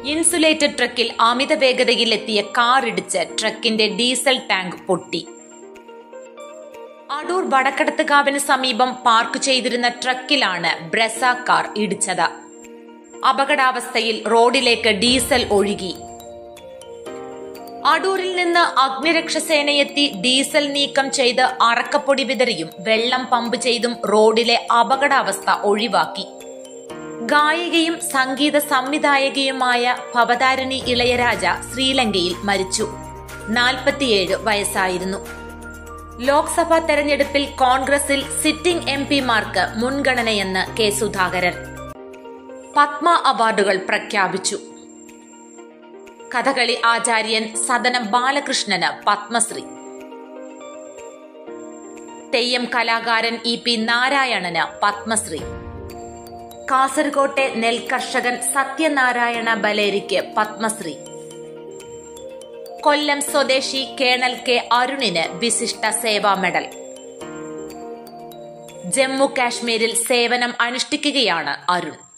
Insulated ട്രക്കിൽ അമിത വേഗതയിലെത്തിയ car ഇടിച്ച് ട്രക്കിന്റെ diesel tank പൊട്ടി. അടൂർ വടക്കടത്തുകാവിന് സമീപം പാർക്ക് ചെയ്തിരുന്ന ട്രക്കിലാണ് ബ്രെസ കാർ ഇടിച്ചത്. അപകടാവസ്ഥയിൽ റോഡിലേക്ക് ഡീസൽ ഒഴുകി. അടൂരിൽ നിന്ന് അഗ്നിരക്ഷാസേനയെത്തി ഡീസൽ നീക്കം ചെയ്ത് അറക്കപ്പൊടി വിതറിയും വെള്ളം പമ്പ് ചെയ്തും റോഡിലെ അപകടാവസ്ഥ ഒഴിവാക്കി. ഗായികയും സംഗീത സംവിധായകയുമായ ഭവതാരിണി ഇളയരാജ ശ്രീലങ്കയിൽ മരിച്ചു. 47 വയസ്സായിരുന്നു. ലോക്സഭാ തെരഞ്ഞെടുപ്പിൽ കോൺഗ്രസിൽ സിറ്റിംഗ് എംപിമാർക്ക് മുൻഗണനയെന്ന് കെ സുധാകരൻ. പത്മ അവാർഡുകൾ പ്രഖ്യാപിച്ചു. കഥകളി ആചാര്യൻ സദനം ബാലകൃഷ്ണന് പത്മശ്രീ. തെയ്യം കലാകാരൻ EP നാരായണന് പത്മശ്രീ. കാസർകോട്ടെ നെൽകർഷകൻ സത്യനാരായണ ബലേരിക്ക് പത്മശ്രീ. കൊല്ലം സ്വദേശി കേണൽ കെ അരുണിന് വിശിഷ്ട സേവാ മെഡൽ. ജമ്മു കാശ്മീരിൽ സേവനം അനുഷ്ഠിക്കുകയാണ് അരുൺ.